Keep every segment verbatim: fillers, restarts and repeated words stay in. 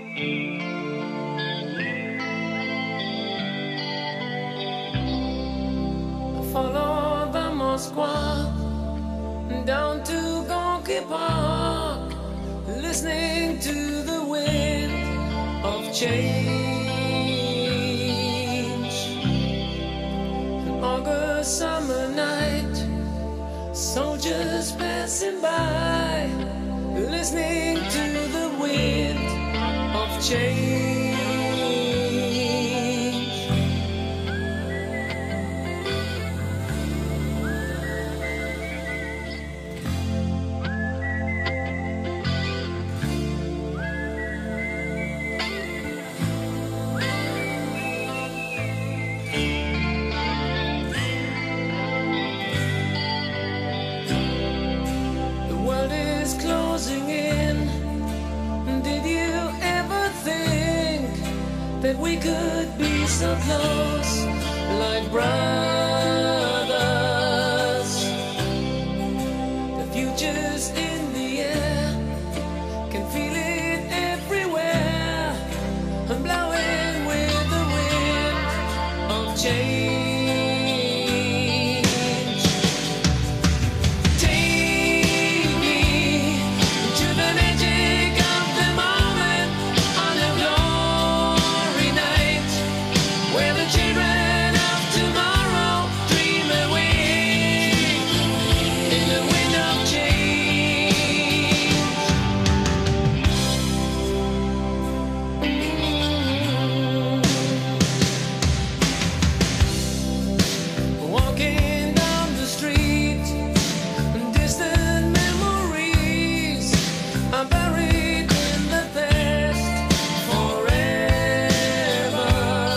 Follow the Moskva down to Gorky Park, listening to the wind of change. An August summer night, soldiers passing by, listening to the wind of change. That we could be so close, like brothers. The future's in the air, can feel it everywhere. I'm blowing with the wind of change. Take me to the magic of the moment on a glory night, where the children of tomorrow dream away in the wind of change. Walking down the street, distant memories are buried in the past forever.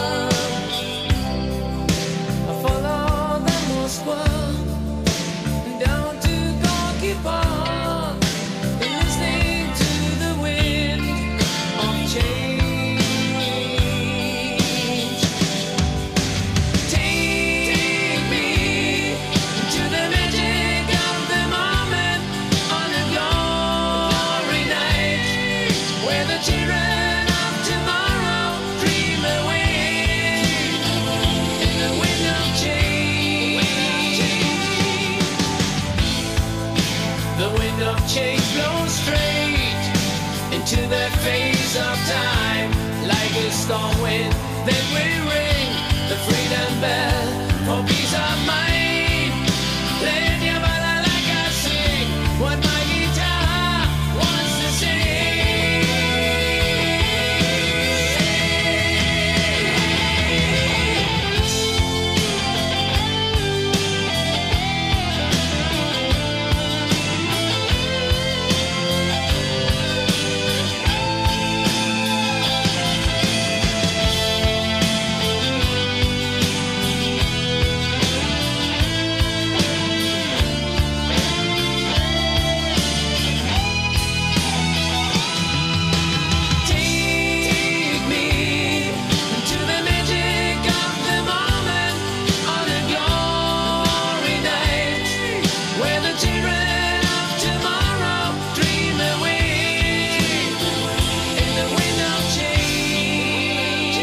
I follow the Moskva down to Gorky Park, listening to the wind of change. Take me to the magic of the moment on a glory night, where the children of tomorrow dream away in the wind of change. The wind of change blows straight into the face of time, like a storm wind that will ring the freedom bell for peace of mind. Let your balalaika sing what my guitar wants to take me to the magic of the moment on a glory night, where the children of tomorrow dream away in the wind of change.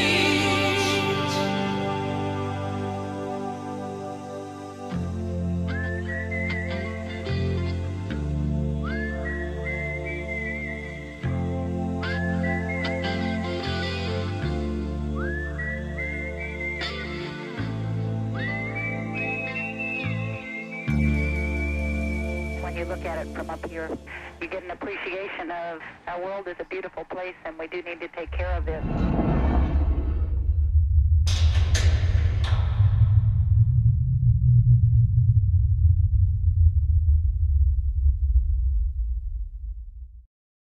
When you look at it from up here, you get an appreciation of our world is a beautiful place, and we do need to take care of it.